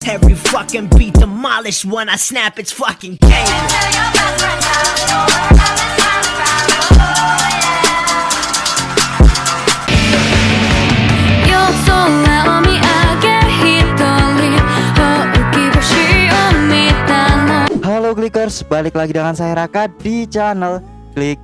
Every fucking beat demolished when I snap its fucking game. Halo Clickers, balik lagi dengan saya Raka di channel Click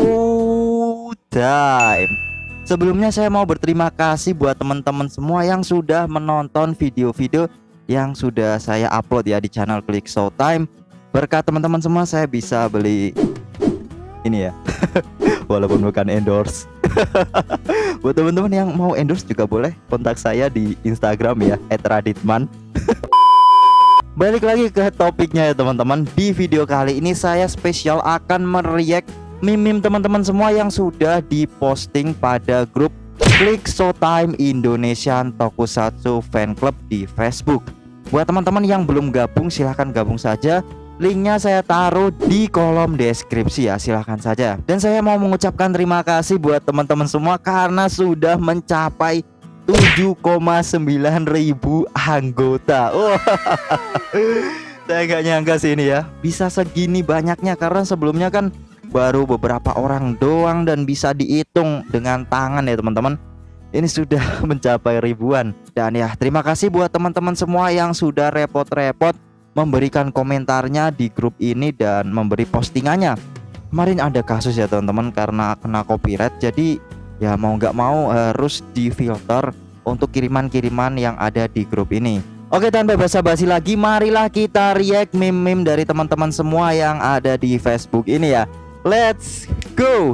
Showtime. Sebelumnya saya mau berterima kasih buat teman-teman semua yang sudah menonton video-video yang sudah saya upload ya di channel Click Showtime. Berkat teman-teman semua saya bisa beli ini ya. Walaupun bukan endorse. Buat teman-teman yang mau endorse juga boleh kontak saya di Instagram ya @raditman. Balik lagi ke topiknya ya teman-teman. Di video kali ini saya spesial akan mereact meme teman-teman semua yang sudah diposting pada grup Click Showtime Indonesian Tokusatsu Fan Club di Facebook. Buat teman-teman yang belum gabung silahkan gabung saja. Linknya saya taruh di kolom deskripsi ya, silahkan saja. Dan saya mau mengucapkan terima kasih buat teman-teman semua karena sudah mencapai 7,9 ribu anggota. Saya gak nyangka sih ini ya bisa segini banyaknya, karena sebelumnya kan baru beberapa orang doang dan bisa dihitung dengan tangan ya teman-teman. Ini sudah mencapai ribuan. Dan ya terima kasih buat teman-teman semua yang sudah repot-repot memberikan komentarnya di grup ini dan memberi postingannya. Kemarin ada kasus ya teman-teman karena kena copyright, jadi ya mau nggak mau harus difilter untuk kiriman-kiriman yang ada di grup ini. Oke, tanpa basa-basi lagi, marilah kita react meme-meme dari teman-teman semua yang ada di Facebook ini ya. Let's go.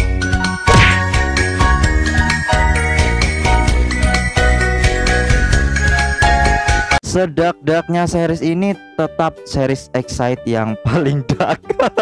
Sedak-daknya series ini tetap series Excite yang paling dark.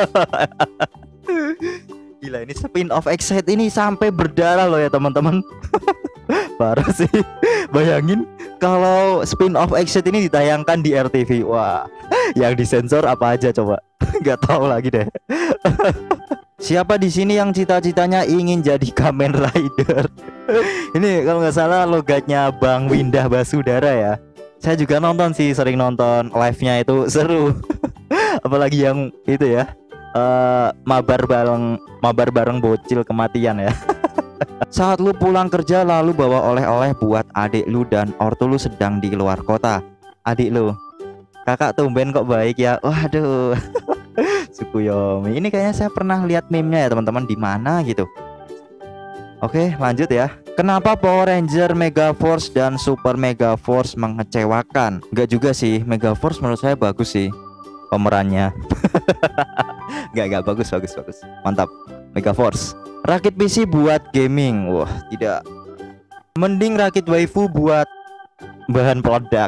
Gila, ini spin-off Excite ini sampai berdarah loh ya teman-teman. Parah sih. Bayangin kalau spin-off Excite ini ditayangkan di RTV. Wah, yang disensor apa aja coba? Gak tahu lagi deh. Siapa di sini yang cita-citanya ingin jadi Kamen Rider? Ini kalau nggak salah logatnya Bang Windah Basudara ya. Saya juga nonton sih, sering nonton live-nya, itu seru. Apalagi yang itu ya, mabar bareng bocil kematian ya. Saat lu pulang kerja lalu bawa oleh-oleh buat adik lu dan ortu lu sedang di luar kota. Adik lu, kakak tumben kok baik ya. Waduh. Tsukuyomi. Ini kayaknya saya pernah lihat meme-nya ya teman-teman, di mana gitu. Oke, lanjut ya. Kenapa Power Ranger Mega Force dan Super Mega Force mengecewakan? Enggak juga sih, Mega Force menurut saya bagus sih pemerannya. Enggak bagus. Mantap. Mega Force. Rakit PC buat gaming. Wah, tidak. Mending rakit waifu buat bahan peledak.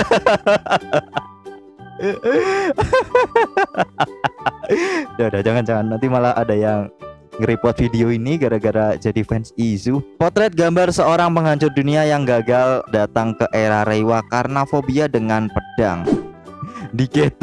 Udah, jangan nanti malah ada yang nge-report video ini gara-gara jadi fans Izu. Potret gambar seorang penghancur dunia yang gagal datang ke era Reiwa karena fobia dengan pedang. Dikit.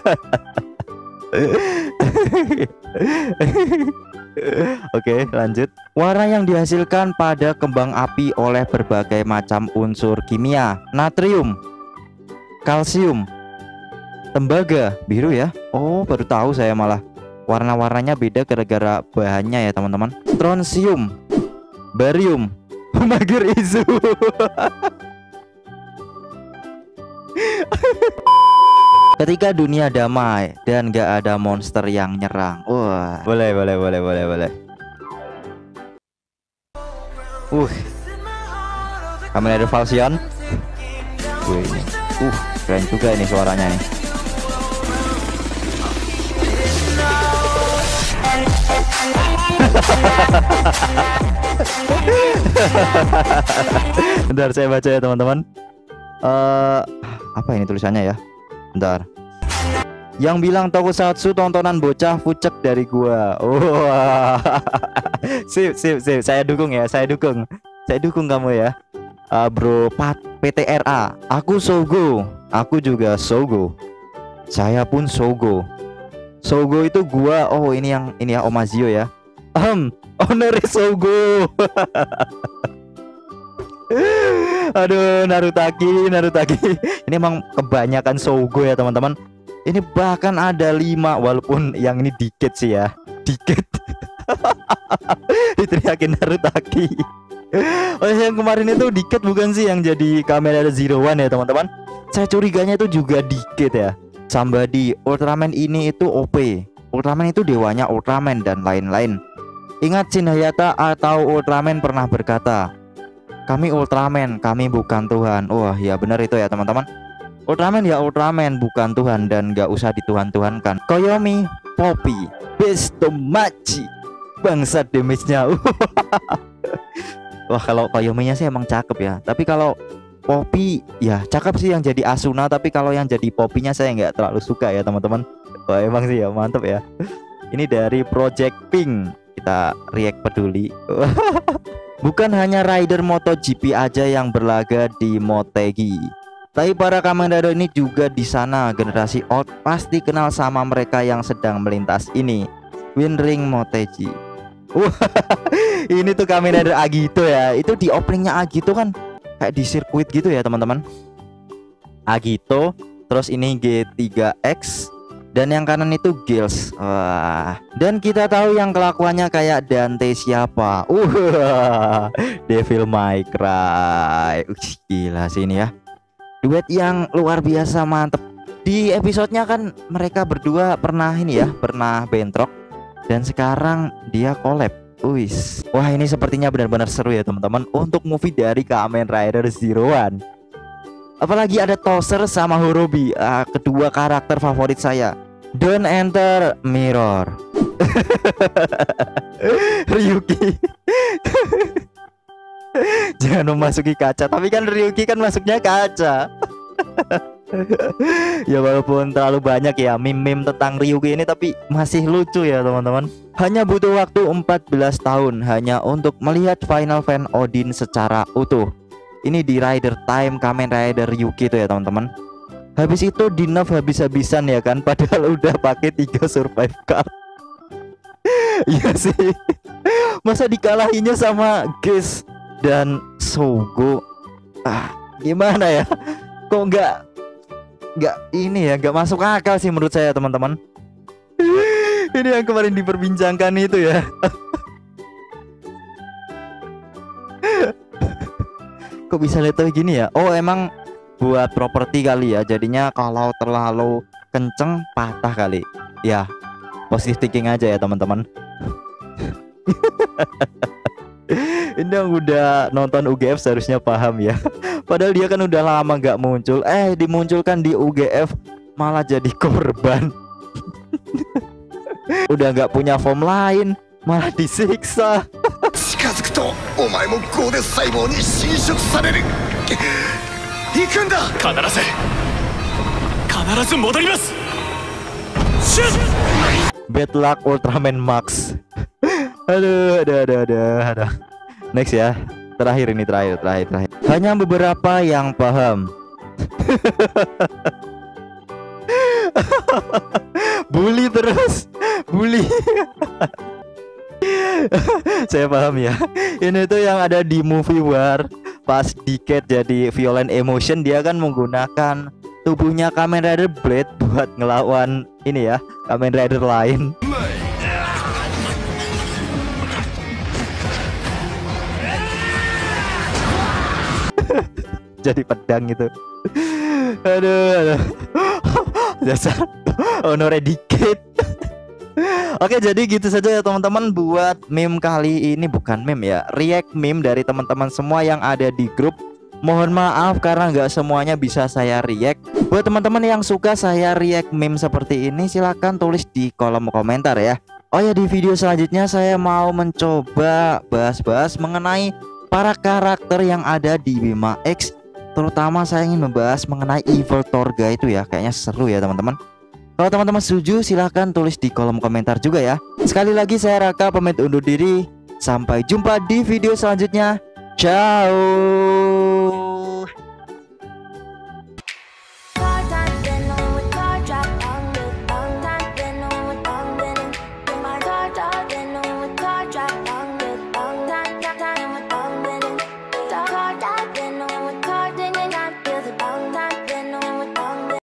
Oke, lanjut. Warna yang dihasilkan pada kembang api oleh berbagai macam unsur kimia. Natrium, kalsium, tembaga, biru ya. Oh, baru tahu saya malah. Warna-warnanya beda gara-gara bahannya ya teman-teman. Strontium, barium, Mager Izu. Ketika dunia damai dan gak ada monster yang nyerang. Wah, boleh. Kamen Rider Falsion. Wih, ini. Keren juga ini suaranya nih. Bentar saya baca ya teman-teman. Apa ini tulisannya ya? Bentar. Yang bilang tokusatsu tontonan bocah fucek dari gua. Sip. Saya dukung kamu ya. Bro PTRA. Aku Sogo. Aku juga Sogo. Saya pun Sogo. Sogo itu gua. Oh, ini ya Omazio ya. Honore Sogo. Aduh, Narutaki. Ini emang kebanyakan Sougo ya teman-teman. Ini bahkan ada 5, walaupun yang ini dikit sih ya. Dikit. Diteriakin Narutaki. Oh, yang kemarin itu dikit bukan sih yang jadi Kamen Rider Zero One ya teman-teman? Saya curiganya itu juga dikit ya. Somebody, Ultraman ini itu OP. Ultraman itu dewanya Ultraman dan lain-lain. Ingat Shin Hayata atau Ultraman pernah berkata, kami Ultraman, kami bukan Tuhan. Wah ya benar itu ya teman-teman. Ultraman ya Ultraman, bukan Tuhan dan gak usah dituhan-tuhankan. Koyomi, Poppy, Bestomachi, bangsa damage-nya. Wah kalau Koyominya sih emang cakep ya. Tapi kalau Poppy ya cakep sih yang jadi Asuna. Tapi kalau yang jadi Poppy-nya saya nggak terlalu suka ya teman-teman. Wah emang sih ya mantep ya. Ini dari Project Pink. Kita react peduli. Bukan hanya rider MotoGP aja yang berlaga di Motegi, tapi para Kamen Rider ini juga di sana. Generasi old pasti kenal sama mereka yang sedang melintas ini. Winring Motegi. Ini tuh Kamen Rider Agito ya. Itu di openingnya Agito kan kayak di sirkuit gitu ya teman-teman. Agito, terus ini G3X, dan yang kanan itu Gills. Wah. Dan kita tahu yang kelakuannya kayak Dante siapa? Devil May Cry. Gila sih ini ya. Duet yang luar biasa mantep. Di episodenya kan mereka berdua pernah ini ya, pernah bentrok. Dan sekarang dia collab. Wah ini sepertinya benar-benar seru ya teman-teman untuk movie dari Kamen Rider Zero One. Apalagi ada Tozer sama Horobi, kedua karakter favorit saya. Don't enter mirror. Ryuki. Jangan memasuki kaca. Tapi kan Ryuki kan masuknya kaca. Ya walaupun terlalu banyak ya meme-meme tentang Ryuki ini, tapi masih lucu ya teman-teman. Hanya butuh waktu 14 tahun hanya untuk melihat Final Fan Odin secara utuh. Ini di Rider Time Kamen Rider Yuki itu ya teman-teman. Habis itu di nerf habis-habisan ya kan, padahal udah pakai 3 survive card. Iya sih. Masa dikalahinnya sama Geis dan Sougo. Gimana ya? Kok nggak ini ya, nggak masuk akal sih menurut saya teman-teman. Ini yang kemarin diperbincangkan itu ya. Kok bisa lihat gini ya? Oh emang buat properti kali ya. Jadinya kalau terlalu kenceng patah kali. Ya positive thinking aja ya teman-teman. Ini yang udah nonton UGF seharusnya paham ya. Padahal dia kan udah lama nggak muncul. Dimunculkan di UGF malah jadi korban. Udah nggak punya form lain malah disiksa. Bad luck Ultraman Max. Aduh. Next ya. Terakhir. Hanya beberapa yang paham. Bully terus. Saya paham ya. Ini tuh yang ada di movie War. Pas Decade jadi violent emotion, dia kan menggunakan tubuhnya Kamen Rider Blade buat ngelawan ini ya, Kamen Rider lain. Jadi pedang gitu. Aduh. Dasar honore dikit. Oke, jadi gitu saja ya teman-teman buat meme kali ini. Bukan meme ya, react meme dari teman-teman semua yang ada di grup. Mohon maaf karena nggak semuanya bisa saya react. Buat teman-teman yang suka saya react meme seperti ini, silahkan tulis di kolom komentar ya. Oh ya, di video selanjutnya saya mau mencoba bahas-bahas mengenai para karakter yang ada di Bima X. Terutama saya ingin membahas mengenai Evil Torga itu ya. Kayaknya seru ya teman-teman. Kalau teman-teman setuju silahkan tulis di kolom komentar juga ya. Sekali lagi saya Raka pamit undur diri. Sampai jumpa di video selanjutnya. Ciao.